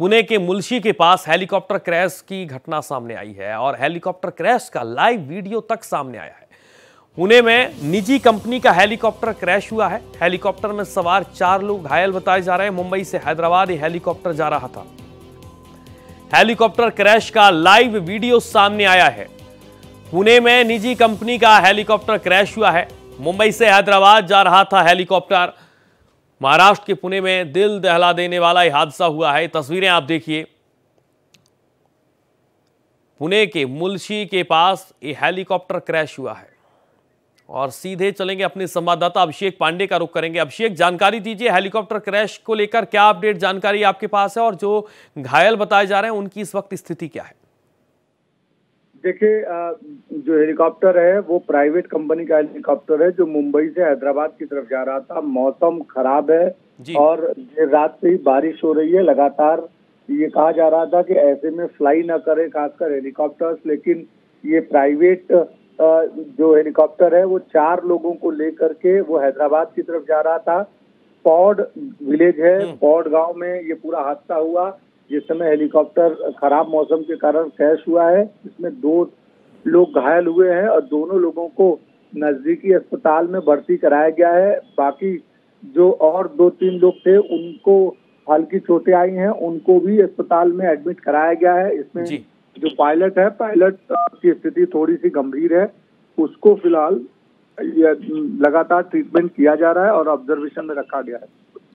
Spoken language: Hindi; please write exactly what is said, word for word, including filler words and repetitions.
पुणे के मुलशी के पास हेलीकॉप्टर क्रैश की घटना सामने आई है और हेलीकॉप्टर क्रैश का लाइव वीडियो तक सामने आया है। पुणे में निजी कंपनी का हेलीकॉप्टर क्रैश हुआ है। हेलीकॉप्टर में सवार चार लोग घायल बताए जा रहे हैं। मुंबई से हैदराबाद ये हेलीकॉप्टर जा रहा था। हेलीकॉप्टर क्रैश का लाइव वीडियो सामने आया है। पुणे में निजी कंपनी का हेलीकॉप्टर क्रैश हुआ है। मुंबई से हैदराबाद जा रहा था हेलीकॉप्टर। महाराष्ट्र के पुणे में दिल दहला देने वाला यह हादसा हुआ है। तस्वीरें आप देखिए। पुणे के मुलशी के पास ये हेलीकॉप्टर क्रैश हुआ है और सीधे चलेंगे अपने संवाददाता अभिषेक पांडे का रुख करेंगे। अभिषेक, जानकारी दीजिए, हेलीकॉप्टर क्रैश को लेकर क्या अपडेट जानकारी आपके पास है और जो घायल बताए जा रहे हैं उनकी इस वक्त स्थिति क्या है? देखिए, जो हेलीकॉप्टर है वो प्राइवेट कंपनी का हेलीकॉप्टर है जो मुंबई से हैदराबाद की तरफ जा रहा था। मौसम खराब है और देर रात से ही बारिश हो रही है लगातार। ये कहा जा रहा था कि ऐसे में फ्लाई ना करे खासकर हेलीकॉप्टर्स, लेकिन ये प्राइवेट जो हेलीकॉप्टर है वो चार लोगों को लेकर के वो हैदराबाद की तरफ जा रहा था। पौड विलेज है, पौड गांव में ये पूरा हादसा हुआ जिस समय हेलीकॉप्टर खराब मौसम के कारण क्रैश हुआ है। इसमें दो लोग घायल हुए हैं और दोनों लोगों को नजदीकी अस्पताल में भर्ती कराया गया है। बाकी जो और दो तीन लोग थे उनको हल्की चोटें आई हैं, उनको भी अस्पताल में एडमिट कराया गया है। इसमें जो पायलट है, पायलट की स्थिति थोड़ी सी गंभीर है, उसको फिलहाल लगातार ट्रीटमेंट किया जा रहा है और ऑब्जर्वेशन में रखा गया है।